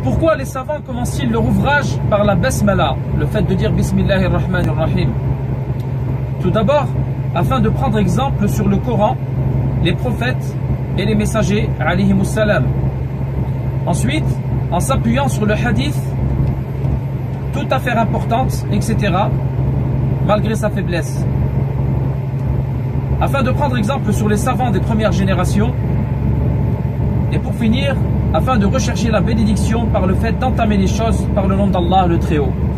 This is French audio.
pourquoi les savants commencent-ils leur ouvrage par la basmala, le fait de dire Bismillahirrahmanirrahim? Tout d'abord, afin de prendre exemple sur le Coran, les prophètes et les messagers, alayhimus salam. Ensuite, en s'appuyant sur le hadith, toute affaire importante, etc., malgré sa faiblesse. Afin de prendre exemple sur les savants des premières générations. Et pour finir, afin de rechercher la bénédiction par le fait d'entamer les choses par le nom d'Allah le Très-Haut.